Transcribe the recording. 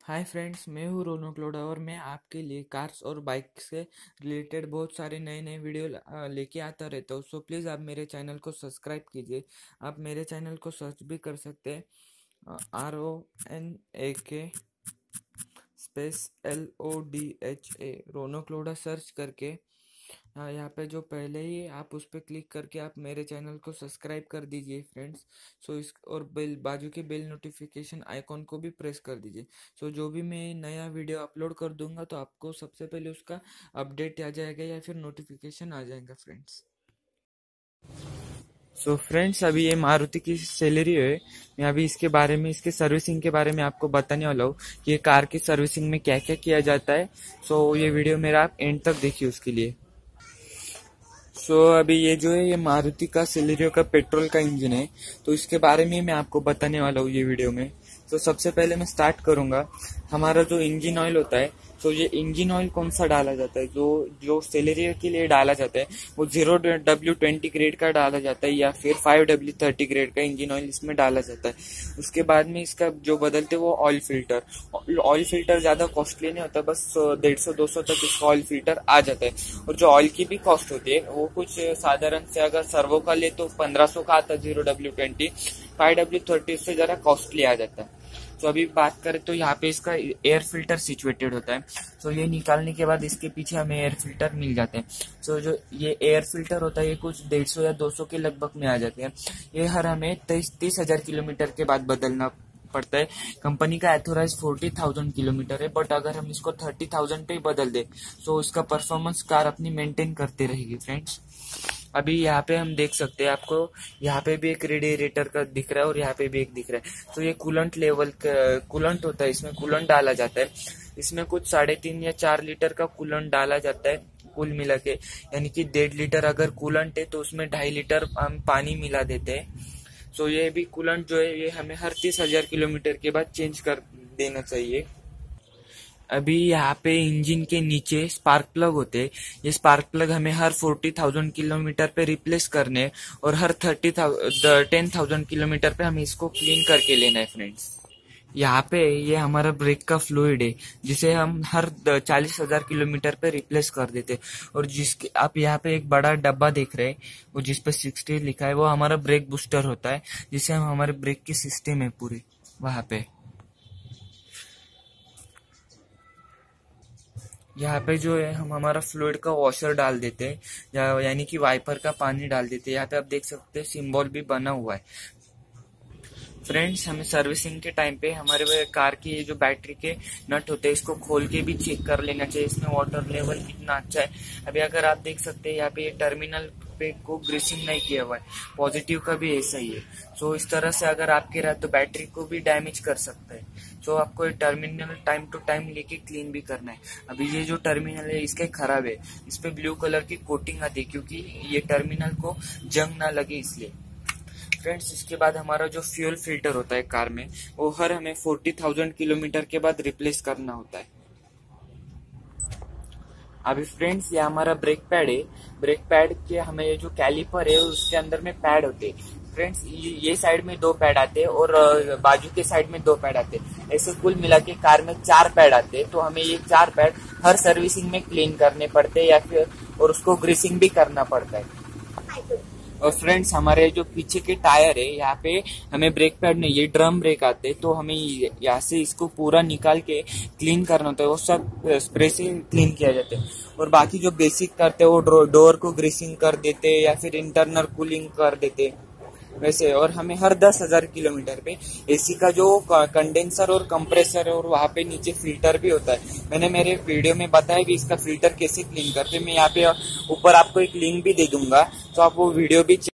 Hi friends, मैं हूँ रोनक लोढ़ा और मैं आपके लिए कार्स और बाइक से रिलेटेड बहुत सारे नए नए वीडियो लेके आता रहता हूँ। सो प्लीज़ आप मेरे चैनल को सब्सक्राइब कीजिए। आप मेरे चैनल को सर्च भी कर सकते हैं, RONAK LODHA Ronak Lodha search करके। यहाँ पे जो पहले ही आप उस पर क्लिक करके आप मेरे चैनल को सब्सक्राइब कर दीजिए फ्रेंड्स। सो इस और बेल बाजू के बेल नोटिफिकेशन आइकॉन को भी प्रेस कर दीजिए। सो जो भी मैं नया वीडियो अपलोड कर दूंगा तो आपको सबसे पहले उसका अपडेट आ जाएगा या फिर नोटिफिकेशन आ जाएगा फ्रेंड्स। सो फ्रेंड्स, अभी ये मारुति की सैलरी है। मैं अभी इसके बारे में, इसके सर्विसिंग के बारे में आपको बताने वाला हूँ कि ये कार की सर्विसिंग में क्या क्या किया जाता है। सो ये वीडियो मेरा आप एंड तक देखिए उसके लिए। अभी ये जो है, ये मारुति का सेलेरियो का पेट्रोल का इंजन है, तो इसके बारे में मैं आपको बताने वाला हूँ ये वीडियो में। सबसे पहले मैं स्टार्ट करूंगा। हमारा जो इंजन ऑयल होता है, ये इंजन ऑयल कौन सा डाला जाता है, जो जो सेलेरियो के लिए डाला जाता है वो 0W20 ग्रेड का डाला जाता है या फिर 5W30 ग्रेड का इंजन ऑयल इसमें डाला जाता है। उसके बाद में इसका जो बदलते वो ऑयल फिल्टर ज्यादा कॉस्टली नहीं होता, बस 150-200 तक इसका ऑयल फिल्टर आ जाता है। और जो ऑयल की भी कॉस्ट होती है वो कुछ साधारण से, अगर सर्वो का ले तो 1500 का आता है 0W20, 5W30 उससे जरा कॉस्टली आ जाता है। अभी बात करें तो यहाँ पे इसका एयर फिल्टर सिचुएटेड होता है। ये निकालने के बाद इसके पीछे हमें एयर फिल्टर मिल जाते हैं। जो ये एयर फिल्टर होता है ये कुछ 150 या 200 के लगभग में आ जाते हैं। ये हर हमें 30,000 किलोमीटर के बाद बदलना पड़ता है। कंपनी का एथोराइज 40,000 किलोमीटर है, बट अगर हम इसको 30,000 पे बदल दे तो इसका परफॉर्मेंस कार अपनी मेंटेन करते रहेगी फ्रेंड्स। अभी यहाँ पे हम देख सकते हैं, आपको यहाँ पे भी एक रेडिएटर का दिख रहा है और यहाँ पे भी एक दिख रहा है। ये कूलेंट लेवल का कूलेंट होता है, इसमें कूलेंट डाला जाता है। इसमें कुछ 3.5 या 4 लीटर का कूलेंट डाला जाता है कुल मिला के, यानी कि 1.5 लीटर अगर कूलेंट है तो उसमें 2.5 लीटर हम पानी मिला देते हैं। ये भी कूलेंट जो है ये हमें हर 30,000 किलोमीटर के बाद चेंज कर देना चाहिए। अभी यहाँ पे इंजन के नीचे स्पार्क प्लग होते हैं। ये स्पार्क प्लग हमें हर 40,000 किलोमीटर पे रिप्लेस करने और हर 10,000 किलोमीटर पे हमें इसको क्लीन करके लेना है फ्रेंड्स। यहाँ पे ये हमारा ब्रेक का फ्लूइड है, जिसे हम हर 40,000 किलोमीटर पे रिप्लेस कर देते। और जिसके आप यहाँ पे एक बड़ा डब्बा देख रहे हैं, वो जिस पे 60 लिखा है, वो हमारा ब्रेक बूस्टर होता है, जिसे हम हमारे ब्रेक की सिस्टम है पूरी वहाँ पे। यहाँ पे जो है हम हमारा फ्लूइड का वॉशर डाल देते हैं, यानी कि वाइपर का पानी डाल देते हैं। यहाँ पे आप देख सकते हैं सिंबल भी बना हुआ है फ्रेंड्स। हमें सर्विसिंग के टाइम पे हमारे कार की ये जो बैटरी के नट होते हैं इसको खोल के भी चेक कर लेना चाहिए, इसमें वाटर लेवल कितना अच्छा है। अभी अगर आप देख सकते हैं यहाँ पे ये टर्मिनल पे को ग्रीसिंग नहीं किया हुआ है, पॉजिटिव का भी ऐसा ही है। इस तरह से अगर आपके रहा तो बैटरी को भी डैमेज कर सकता है। आपको ये टर्मिनल टाइम टू टाइम लेके क्लीन भी करना है। अभी ये जो टर्मिनल है इसके खराब है, इस पे ब्लू कलर की कोटिंग आती है क्योंकि ये टर्मिनल को जंग ना लगे इसलिए फ्रेंड्स। इसके बाद हमारा जो फ्यूल फिल्टर होता है कार में, वो हर हमें 40,000 किलोमीटर के बाद रिप्लेस करना होता है। अभी फ्रेंड्स ये हमारा ब्रेक पैड है। ब्रेक पैड के हमें ये जो कैलिपर है उसके अंदर में पैड होते हैं फ्रेंड्स। ये साइड में 2 पैड आते हैं और बाजू के साइड में 2 पैड आते हैं। ऐसे कुल मिला के कार में 4 पैड आते हैं। तो हमें ये 4 पैड हर सर्विसिंग में क्लीन करने पड़ते हैं या फिर और उसको ग्रीसिंग भी करना पड़ता है। और फ्रेंड्स हमारे जो पीछे के टायर है, यहाँ पे हमें ब्रेक पैड नहीं, ये ड्रम ब्रेक आते हैं, तो हमें यहाँ से इसको पूरा निकाल के क्लीन करना होता है। वो सब स्प्रे से क्लीन किया जाता है। और बाकी जो बेसिक करते हैं वो डोर को ग्रीसिंग कर देते हैं या फिर इंटरनल कूलिंग कर देते हैं वैसे। और हमें हर 10,000 किलोमीटर पे एसी का जो कंडेंसर और कंप्रेसर है और वहाँ पे नीचे फिल्टर भी होता है। मैंने मेरे वीडियो में बताया कि इसका फिल्टर कैसे क्लीन करते हैं। मैं यहाँ पे ऊपर आपको एक लिंक भी दे दूंगा, तो आप वो वीडियो भी